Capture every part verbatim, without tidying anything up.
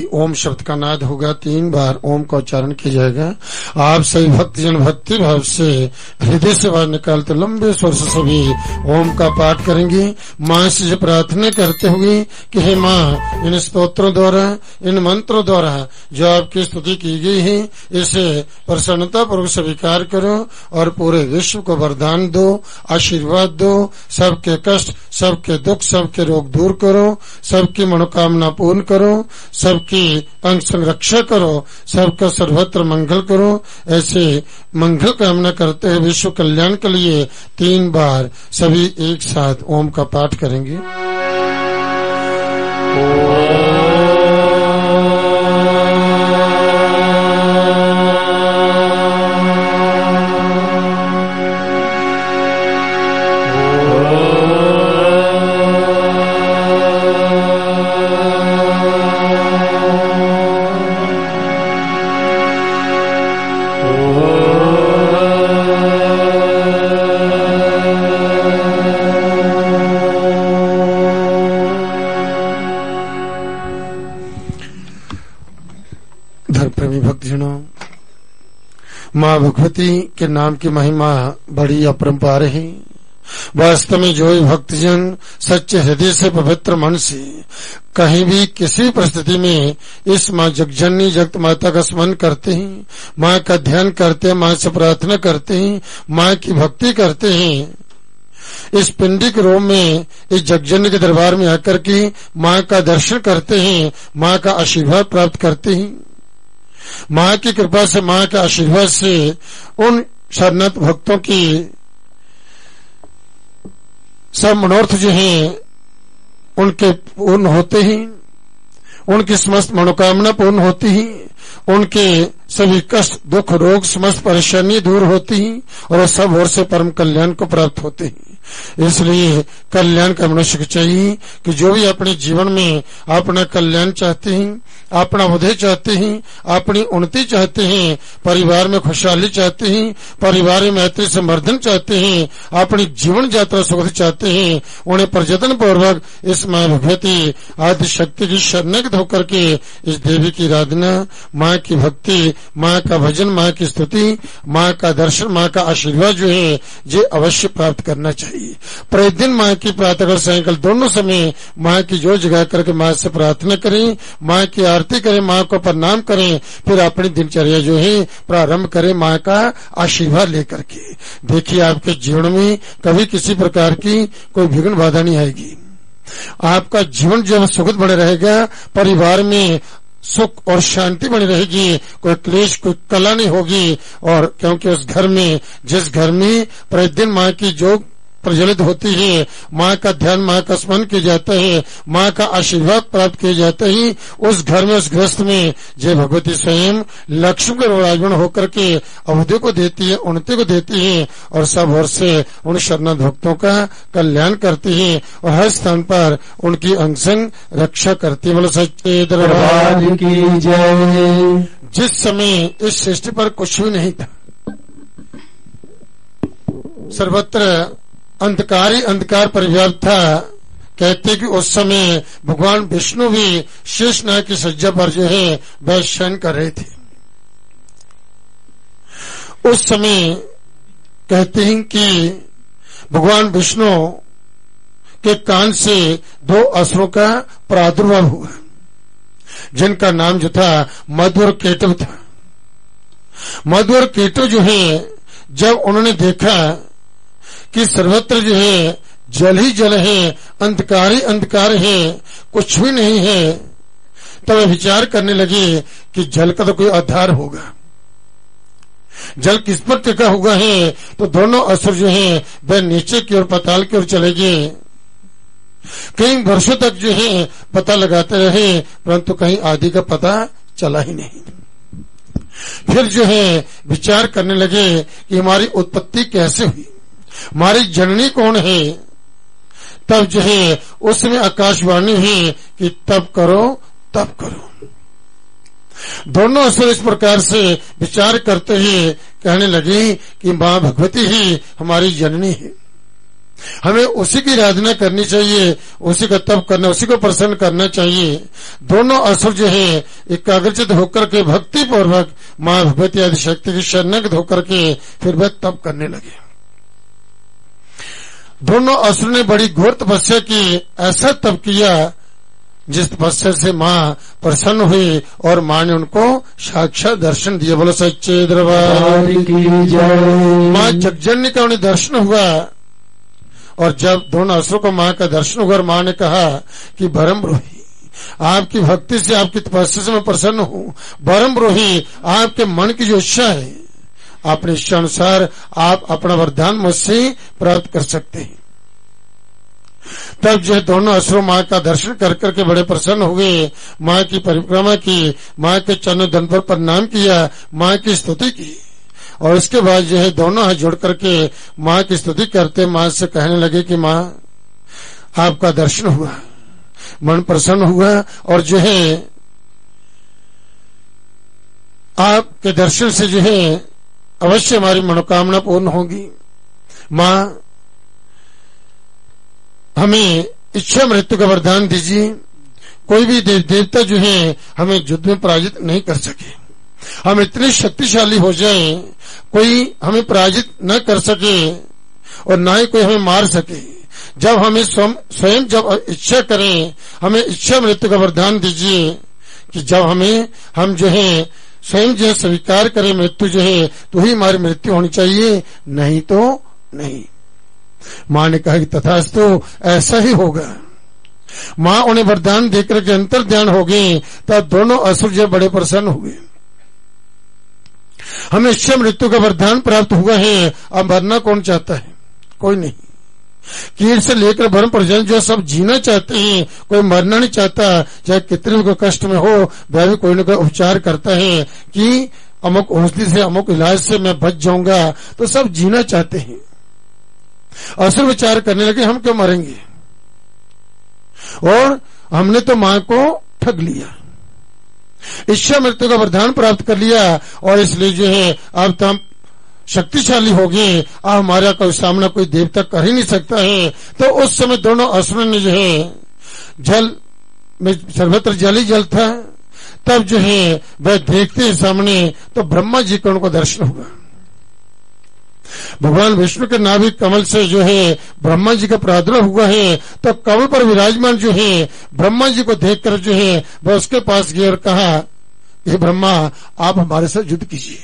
ओम शब्द का नाद होगा, तीन बार ओम का उच्चारण किया जाएगा। आप सभी भक्तजन भक्ति भाव से हृदय से बाहर निकालते लंबे स्वर से सभी ओम का पाठ करेंगे। माँ से प्रार्थना करते हुए कि हे माँ, इन स्तोत्रों द्वारा, इन मंत्रों द्वारा जो आपकी स्तुति की गई है, इसे प्रसन्नता पूर्वक स्वीकार करो और पूरे विश्व को वरदान दो, आशीर्वाद दो। सबके कष्ट, सबके दुख, सबके रोग दूर करो, सबकी मनोकामना पूर्ण करो, सबकी अंग संरक्षा करो, सबका सर्वत्र मंगल करो। ऐसे मंगल कामना करते हुए विश्व कल्याण के लिए तीन बार सभी एक साथ ओम का पाठ करेंगे। माँ भगवती के नाम की महिमा बड़ी अपरंपार है। वास्तव में जो भक्तजन सच्चे हृदय से पवित्र मन से कहीं भी किसी परिस्थिति में इस माँ जगजननी जगत माता का स्मरण करते हैं, माँ का ध्यान करते हैं, माँ से प्रार्थना करते हैं, माँ की भक्ति करते हैं, इस पिंडिक रोम में इस जगजननी के दरबार में आकर के माँ का दर्शन करते हैं, माँ का आशीर्वाद प्राप्त करते हैं। माँ की कृपा से, माँ के आशीर्वाद से उन शरणागत भक्तों की सब मनोरथ जो हैं उनके पूर्ण होते हैं, उनकी समस्त मनोकामना पूर्ण होती है, उनके सभी कष्ट, दुख, रोग, समस्त परेशानी दूर होती हैं और सब ओर से परम कल्याण को प्राप्त होते हैं। इसलिए कल्याण का मनुष्य को चाहिए कि जो भी अपने जीवन में अपना कल्याण चाहते हैं, अपना उदय चाहते हैं, अपनी उन्नति चाहते हैं, परिवार में खुशहाली चाहते हैं, परिवार में मैत्री संवर्धन चाहते हैं, अपनी जीवन यात्रा सुखद चाहते हैं, उन्हें प्रयत्न पूर्वक इस माँ भगवती आदि शक्ति की शरणागत होकर के इस देवी की आराधना, माँ की भक्ति, माँ का भजन, माँ की स्तुति, माँ का दर्शन, माँ का आशीर्वाद जो है ये अवश्य प्राप्त करना चाहिए। प्रतिदिन माँ की प्रातःकाल सायंकाल दोनों समय माँ की जोर जगा करके माँ से प्रार्थना करें, माँ की आरती करें, माँ को प्रणाम करें, फिर अपनी दिनचर्या जो है प्रारंभ करें माँ का आशीर्वाद लेकर के। देखिए आपके जीवन में कभी किसी प्रकार की कोई विघ्न बाधा नहीं आएगी। आपका जीवन जब सुखद बने रहेगा, परिवार में सुख और शांति बनी रहेगी, कोई क्लेश, कोई कला नहीं होगी। और क्योंकि उस घर में, जिस घर में प्रतिदिन माँ की जो प्रज्वलित होती है, माँ का ध्यान, माँ का स्मरण किया जाता है, माँ का आशीर्वाद प्राप्त किया जाता है, उस घर में, उस गृहस्थ में जय भगवती स्वयं लक्ष्मी के विराजमान होकर के अवधि को देती है, उन्नति को देती है और सब ओर से उन शरणागत भक्तों का कल्याण करती है और हर स्थान पर उनकी अंगसंग रक्षा करती है। बोलो सच्चे दरबार की जय। जिस समय इस सृष्टि पर कुछ भी नहीं था, सर्वत्र अंधकार ही अंधकार परिव्याप्त था, कहते कि उस समय भगवान विष्णु भी शेषनाग की सज्जा पर जो है वह शयन कर रहे थे। उस समय कहते हैं कि भगवान विष्णु के कान से दो असुरों का प्रादुर्भाव हुआ, जिनका नाम जो था मधु और केतु था। मधु और केतु जो है, जब उन्होंने देखा कि सर्वत्र जो है जल ही जल है, अंधकार ही अंधकार है, कुछ भी नहीं है, तब तो विचार करने लगे कि जल का तो कोई आधार होगा, जल किस पर टिका हुआ है। तो दोनों असुर जो है वह नीचे की ओर, पाताल की ओर चले गए। कई वर्षों तक जो है पता लगाते रहे, परंतु कहीं आदि का पता चला ही नहीं। फिर जो है विचार करने लगे कि हमारी उत्पत्ति कैसे हुई, हमारी जननी कौन है। तब जो है उसमें आकाशवाणी हुई कि तब करो तब करो। दोनों असुर इस प्रकार से विचार करते ही कहने लगे कि माँ भगवती ही हमारी जननी है। हमें उसी की आराधना करनी चाहिए, उसी का तप करना, उसी को प्रसन्न करना चाहिए। दोनों असुर जो है एकाग्रचित होकर के भक्ति पूर्वक मां भगवती आदि शक्ति की शरणागत होकर के फिर वह तप करने लगे। दोनों असुर ने बड़ी घोर तपस्या की, ऐसा तप किया जिस तपस्या से मां प्रसन्न हुई और मां ने उनको साक्षात दर्शन दिया। बोलो सच्चे दरबार की जय। मां जगजननी का उन्हें दर्शन हुआ और जब दोनों असुरों को मां का दर्शन हुआ और मां ने कहा कि भरमरोही, आपकी भक्ति से, आपकी तपस्या से मैं प्रसन्न हूँ। भरमरोही, आपके मन की जो इच्छा है, अपनी इच्छा अनुसार आप अपना वरदान मुझसे प्राप्त कर सकते हैं। तब जो दोनों असुरों मां का दर्शन कर करके बड़े प्रसन्न हुए, मां की परिक्रमा की, मां के चरणों दंड पर प्रणाम किया, मां की स्तुति की और इसके बाद जो है दोनों हाथ जोड़ करके मां की स्तुति करते मां से कहने लगे कि मां, आपका दर्शन हुआ, मन प्रसन्न हुआ और जो है आपके दर्शन से जो है अवश्य हमारी मनोकामना पूर्ण होगी। मां, हमें इच्छा मृत्यु का वरदान दीजिए। कोई भी देव देवता जो है हमें युद्ध में पराजित नहीं कर सके। हम इतने शक्तिशाली हो जाएं, कोई हमें पराजित न कर सके और न ही कोई हमें मार सके। जब हमें स्वयं जब इच्छा करें, हमें इच्छा मृत्यु का वरदान दीजिए कि जब हमें हम जो है स्वयं जो है स्वीकार करें मृत्यु जो है, तो ही हमारी मृत्यु होनी चाहिए, नहीं तो नहीं। मां ने कहा कि तथास्तु, ऐसा ही होगा। मां उन्हें वरदान देकर के अंतर ध्यान हो गए। तब दोनों असुर जो बड़े प्रसन्न हुए। हमें इच्छा मृत्यु का वरदान प्राप्त हुआ है, अब मरना कौन चाहता है? कोई नहीं। कीट से लेकर भ्रम प्रजन जो सब जीना चाहते हैं, कोई मरना नहीं चाहता। चाहे कितने को कष्ट में हो, वह भी कोई न कोई उपचार करता है कि अमुक औषधि से, अमुक इलाज से मैं बच जाऊंगा। तो सब जीना चाहते हैं। असुर विचार करने लगे, हम क्यों मरेंगे, और हमने तो मां को ठग लिया, इच्छा मृत्यु का वरदान प्राप्त कर लिया और इसलिए जो है अब तो हम शक्तिशाली हो गए, अब हमारा कोई सामना कोई देवता कर ही नहीं सकता है। तो उस समय दोनों असुरों ने जो है, जल में सर्वत्र जल ही जल था, तब जो है वह देखते हैं सामने तो ब्रह्मा जी को उनको दर्शन हुआ। भगवान विष्णु के नाभिक कमल से जो है ब्रह्मा जी का प्रादुर्भाव हुआ है। तो कमल पर विराजमान जो है ब्रह्मा जी को देखकर जो है वह उसके पास गए और कहा, हे ब्रह्मा, आप हमारे साथ युद्ध कीजिए।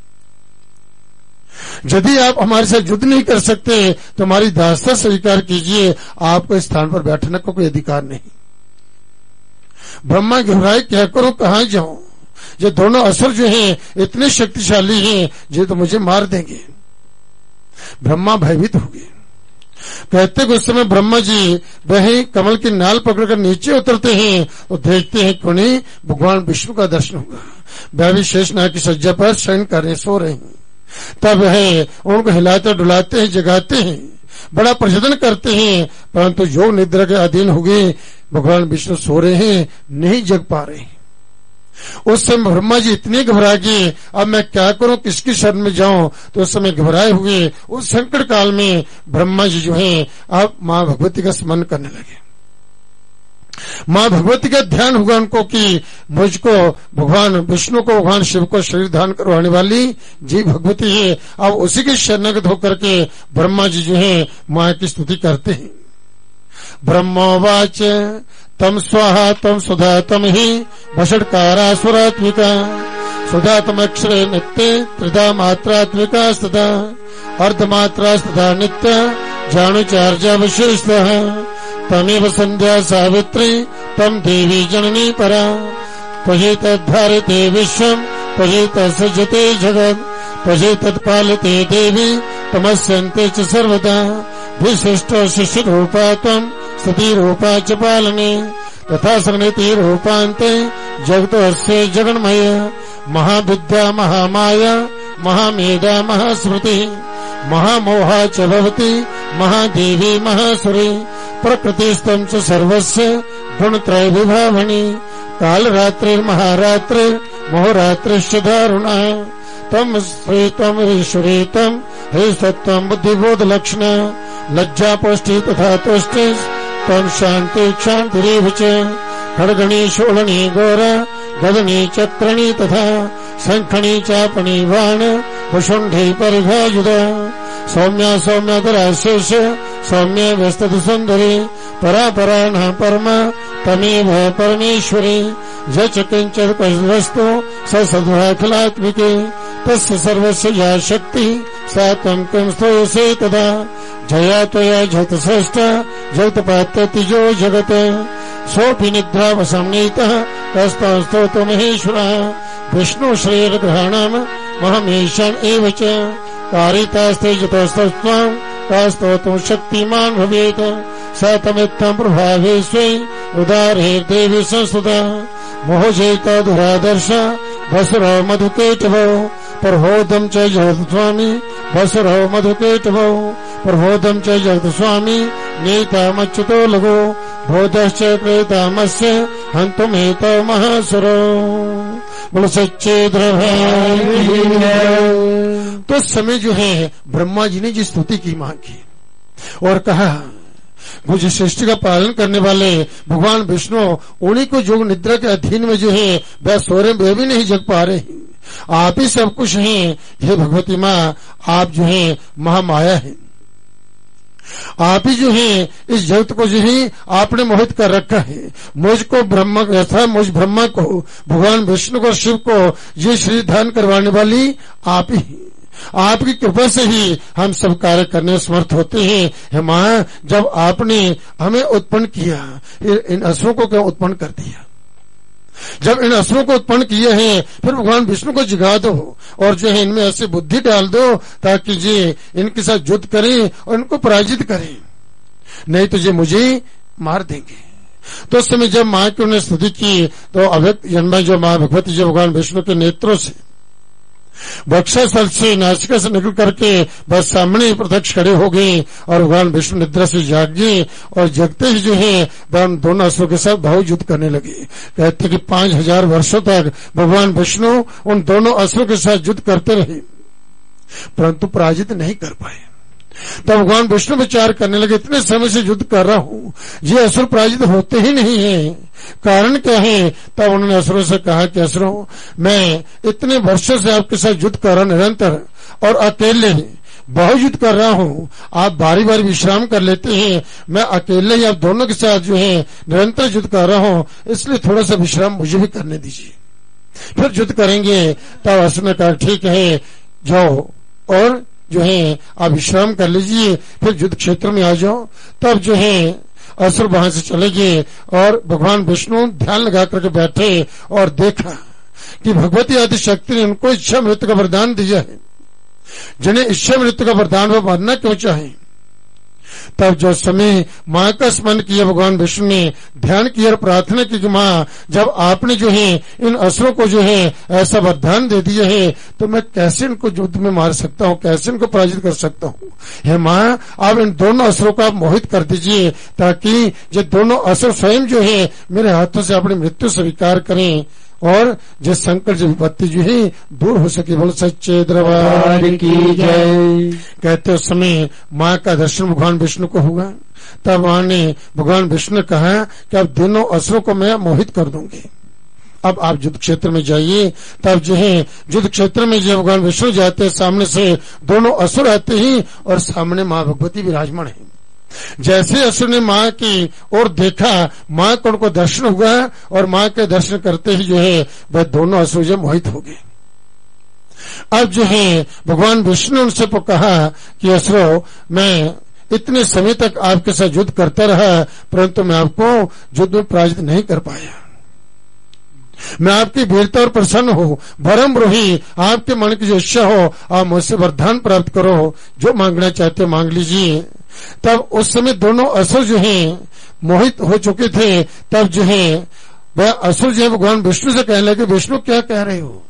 यदि आप हमारे साथ युद्ध नहीं कर सकते तो हमारी दास्ता स्वीकार कीजिए, आपको इस स्थान पर बैठने का कोई अधिकार नहीं। ब्रह्मा घबराए, क्या करूं, कहां जाऊं? ये दोनों असुर जो हैं इतने शक्तिशाली हैं, ये तो मुझे मार देंगे। ब्रह्मा भयभीत हो गए। कहते कि उस समय ब्रह्मा जी वही कमल की नाल पकड़कर नीचे उतरते हैं और देखते हैं कि उन्हें भगवान विष्णु का दर्शन हुआ। वह भी शेषनाग की सज्जा पर शयन कर रहे, सो रहे हैं। तब है उनको हिलाते डुलाते हैं, जगाते हैं, बड़ा प्रजनन करते हैं, परंतु योग निद्रा के अधीन हो गए। भगवान विष्णु सो रहे हैं, नहीं जग पा रहे। उस समय ब्रह्मा जी इतने घबरा गए, अब मैं क्या करूं, किसकी शरण में जाऊं? तो उस समय घबराए हुए उस संकट काल में ब्रह्मा जी जो है अब मां भगवती का स्मरण करने लगे। मां भगवती का ध्यान हुआ उनको कि मुझको भगवान विष्णु को, भगवान शिव को शरीर धारण करवाने वाली जी भगवती है। अब उसी के शरणागत होकर के ब्रह्मा जी जो है मां की स्तुति करते हैं। ब्रह्मोवाच तम स्वाहा तम सुधा तम ही भषटकारा सुरात्मिका सुधा तम अक्षरे नित्य त्रिधा मात्रात्मिका सदा अर्धमात्रा सदा नित्य जानुचार्य विशेषतः तमेव संध्या सावित्री तम देवी जननी परा त्वयि तद्धारिते विश्वम त्वयि तत्सृजते जगत् त्वयि तत्पालिते देवी तमस्यन्ते च सर्वदा विशिष्ट शिष्य रूपा त्वं सती रूपा च पालने तथा सगणिति रूपान्ते जगतोऽस्य जगन्मय महाविद्या महामाया महामेधा महास्मृति महामोहा च भवति महादेवी महासुरी प्रकृतिस्तम च सर्वस्य गुणत्रय विभावनी कालरात्रिर्महारात्रिर्महोरात्रिश्च दारुणा तम श्री तम ईश्वरी तम हे सत्वम बुद्धिबोध लक्षण लज्जा पुष्टि तथा तुष्टि तम शांति क्षांतिरेव च खड्गणी शूलनी गौर गदनी चक्रणी तथा शंखनी चापनी बाण भुषुंडी परिघायुध सौम्या सौम्यधरा शेष सौम्य व्यस्तद सुंदरी परा परा न परमा तमेव परमेश्वरी यच किंचित् वस्तु स सद्वाखिलात्मिके तस्य सर्वस्य या शक्ति सा त्वं किं स्तोयसे तदा जया त्वया जगत श्रेष्ठ जगत पात्यति जो जगत सोऽपि निद्रावसंनीतः कस्तं स्तोतु महेश्वरः विष्णु श्रीर्ग्रहाणाम् महमीशान एव च कारितास्ते जतस्तत्त्वं कास्तोतुं शक्तिमान् भवेत् स तमित्थं प्रभावे स्वे उदारे देवी संस्तुता मोहजेत दुरादर्श वसुरो मधुकेटभो प्रबोधं च जगत् स्वामी वसुरो मधुकेटभो प्रबोधं च जगत् स्वामी नीतामच्युतो लघो बोधश्च प्रेतामस्य हन्तुमेत महासुरो बोलो सच्चे दरबार। तो उस समय जो है ब्रह्मा जी ने जिस स्तुति की मांग की और कहा मुझे सृष्टि का पालन करने वाले भगवान विष्णु उन्हीं को जो निद्रा के अधीन में जो है वह सो रहे वे भी नहीं जग पा रहे, आप ही सब कुछ हैं। हे भगवती माँ, आप जो है महामाया है, आप ही जो है इस जगत को जो है आपने मोहित कर रखा है। मुझको ब्रह्मा ऐसा मुझ ब्रह्मा को भगवान विष्णु को शिव को ये शरीर धारण करवाने वाली आप ही, आपकी कृपा से ही हम सब कार्य करने में समर्थ होते हैं। हे माँ, जब आपने हमें उत्पन्न किया, इन असुरों को क्यों उत्पन्न कर दिया? जब इन असुरों को उत्पन्न किए हैं फिर भगवान विष्णु को जगा दो और जो है इनमें ऐसी बुद्धि डाल दो ताकि ये इनके साथ युद्ध करें और इनको पराजित करें, नहीं तो ये मुझे मार देंगे। तो उस समय जब माँ की उन्होंने स्तुति की तो अव्यक्त जन्मा जो माँ भगवती जी भगवान विष्णु के नेत्रों से वक्षस्थल से नासिका से निकल करके बस सामने प्रत्यक्ष खड़े हो गए और भगवान विष्णु निद्रा से जाग गए और जगते ही जो है भगवान दोनों असुरों के साथ भाव युद्ध करने लगे। कहते कि पांच हजार वर्षों तक भगवान विष्णु उन दोनों असुरों के साथ युद्ध करते रहे परंतु पराजित नहीं कर पाए। तब भगवान विष्णु विचार करने लगे, इतने समय से युद्ध कर रहा हूँ, ये असुर पराजित होते ही नहीं है, कारण क्या है? तब उन्होंने असुरों से कहा कि असुरों, मैं इतने वर्षों से आपके साथ युद्ध कर रहा हूं निरंतर और अकेले बहुत युद्ध कर रहा हूँ, आप बारी बारी विश्राम कर लेते हैं, मैं अकेले ही आप दोनों के साथ जो है निरंतर युद्ध कर रहा हूँ, इसलिए थोड़ा सा विश्राम मुझे भी करने दीजिए, फिर युद्ध करेंगे। तब असुर ने कहा ठीक है, जाओ और जो है आप विश्राम कर लीजिए, फिर युद्ध क्षेत्र में आ जाओ। तब जो है असुर वहां से चले गए और भगवान विष्णु ध्यान लगा करके बैठे और देखा कि भगवती आदि शक्ति ने उनको इच्छा मृत्यु का वरदान दिया है, जिन्हें इच्छा मृत्यु का वरदान वो मरना क्यों चाहे। तब जो समय माँ का स्मरण किया भगवान विष्णु ने ध्यान किया और प्रार्थना की कि माँ, जब आपने जो है इन असुरों को जो है ऐसा वरदान दे दिया है तो मैं कैसे इनको युद्ध में मार सकता हूँ, कैसे इनको पराजित कर सकता हूँ। हे माँ, आप इन दोनों असुरों को आप मोहित कर दीजिए ताकि ये दोनों असुर स्वयं जो है मेरे हाथों से अपनी मृत्यु स्वीकार करें और जिस संकट जो विपत्ति जो है दूर हो सके। बोल सच्चे दरबार की जय। कहते उस समय माँ का दर्शन भगवान विष्णु को हुआ। तब वहां ने भगवान विष्णु ने कहा कि अब दोनों असुरों को मैं मोहित कर दूंगी, अब आप युद्ध क्षेत्र में जाइए। तब जो है युद्ध क्षेत्र में जो भगवान विष्णु जाते हैं, सामने से दोनों असुर आते हैं और सामने माँ भगवती विराजमान है। जैसे असुर ने माँ की ओर देखा, माँ को उनको दर्शन हुआ और माँ के दर्शन करते ही जो है वह दोनों असुर जो मोहित हो गए। अब जो है भगवान विष्णु ने उनसे कहा कि असुरों, मैं इतने समय तक आपके साथ युद्ध करता रहा परंतु मैं आपको युद्ध में पराजित नहीं कर पाया। मैं आपकी वीरता और प्रसन्न हूँ, वरम ब्रूहि, आपके मन की जो इच्छा हो आप मुझसे वरदान प्राप्त करो, जो मांगना चाहते हो मांग लीजिए। तब उस समय दोनों असुर जो हैं मोहित हो चुके थे। तब जो है वह असुर जो है भगवान विष्णु से कहने लगे, विष्णु क्या कह रहे हो?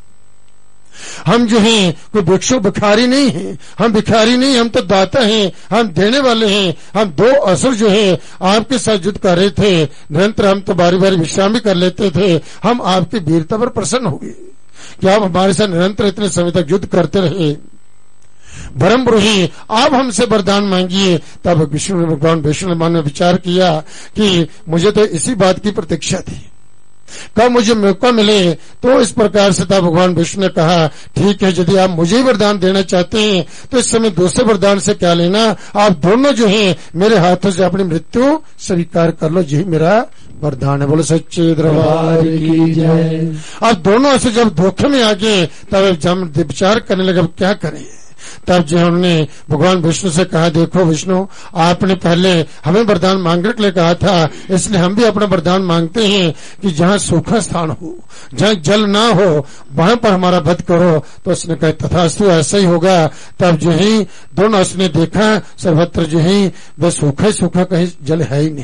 हम जो हैं कोई भिक्षु भिखारी नहीं है, हम भिखारी नहीं, हम तो दाता हैं, हम देने वाले हैं। हम दो असुर जो है आपके साथ युद्ध कर रहे थे, निरंतर हम तो बारी बारी विश्राम भी कर लेते थे, हम आपकी वीरता पर प्रसन्न हो गए कि आप हमारे साथ निरंतर इतने समय तक युद्ध करते रहे। परम पुरुषी आप हमसे वरदान मांगिए। तब विष्णु ने भगवान विष्णु ने विचार किया कि मुझे तो इसी बात की प्रतीक्षा थी, कब मुझे मौका मिले तो इस प्रकार से था। भगवान विष्णु ने कहा ठीक है, यदि आप मुझे वरदान देना चाहते हैं तो इस समय दूसरे वरदान से क्या लेना, आप दोनों जो हैं मेरे हाथों से अपनी मृत्यु स्वीकार कर लो, यही मेरा वरदान है। बोलो सच्चे दरबार की जय। अब दोनों ऐसे जब धोखे में आ गए तब जब विचार करने लगे अब क्या करें। तब जो उन्होंने भगवान विष्णु से कहा देखो विष्णु, आपने पहले हमें वरदान मांगने के लिए कहा था, इसलिए हम भी अपना वरदान मांगते हैं कि जहाँ सूखा स्थान हो, जहाँ जल ना हो, वहां पर हमारा वध करो। तो उसने कहा तथास्तु, ऐसा ही होगा। तब जो ही दोनों उसने देखा सर्वत्र जो ही वह सूखा ही सूखा, कहीं जल है ही नहीं।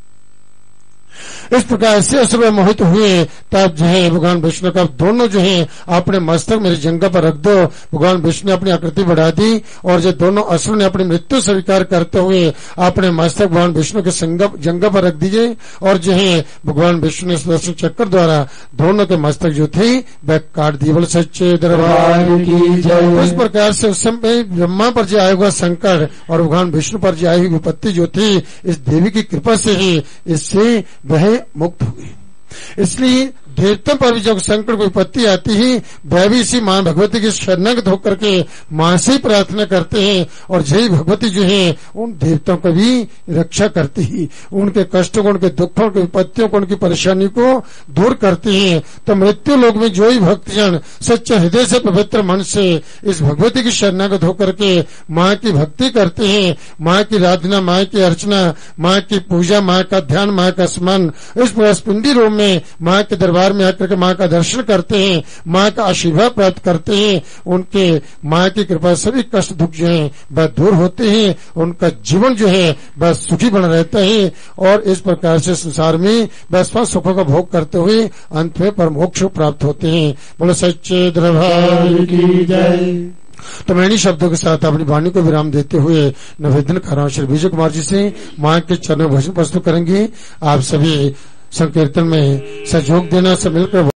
इस प्रकार से असुर मोहित हुए। तब जो है भगवान विष्णु का दोनों जो है अपने मस्तक मेरे जंगा पर रख दो। भगवान विष्णु ने अपनी आकृति बढ़ा दी और जो दोनों असुर ने अपनी मृत्यु स्वीकार करते हुए अपने मस्तक भगवान विष्णु के जंगा पर रख दीजिए और जो है भगवान विष्णु ने सुदर्शन चक्र द्वारा दोनों के मस्तक जो थे वह काट दिए। बोले सच्चे दरबार की जय। इस प्रकार से उस समय ब्रह्मा पर जो आया हुआ संकट और भगवान विष्णु पर जो आई हुई विपत्ति जो थी, इस देवी की कृपा से ही इससे वह मुक्त हुए। इसलिए देवता पर भी जब संकट विपत्ति आती है वह भी इसी मां भगवती की शरणागत होकर के मां से ही प्रार्थना करते हैं और यही भगवती जो है उन देवताओं को भी रक्षा करती है, उनके कष्टों को, उनके दुखों को, विपत्तियों को, उनकी परेशानी को दूर करती है। तो मृत्यु लोक में जो ही भक्तजन सच्चे हृदय से पवित्र मन से इस भगवती की शरणागत होकर के माँ की भक्ति करते हैं, माँ की आराधना, माँ की अर्चना, माँ की पूजा, माँ का ध्यान, माँ का स्मरण, इस पिंडी रूप में माँ के दरबार में आकर के माँ का दर्शन करते हैं, माँ का आशीर्वाद प्राप्त करते हैं, उनके माँ की कृपा सभी कष्ट दुख जो है वह दूर होते हैं, उनका जीवन जो है वह सुखी बना रहता है और इस प्रकार से संसार में वह सुखों का भोग करते हुए अंत में परमोक्ष प्राप्त होते हैं। बोलो सच्चे दरबार की जय। तो मैं इन्हीं शब्दों के साथ अपनी वाणी को विराम देते हुए निवेदन कर रहा हूँ श्री विजय कुमार जी से माँ के चरणों भजन प्रस्तुत करेंगे। आप सभी संकीर्तन में सहयोग देना, सब मिलकर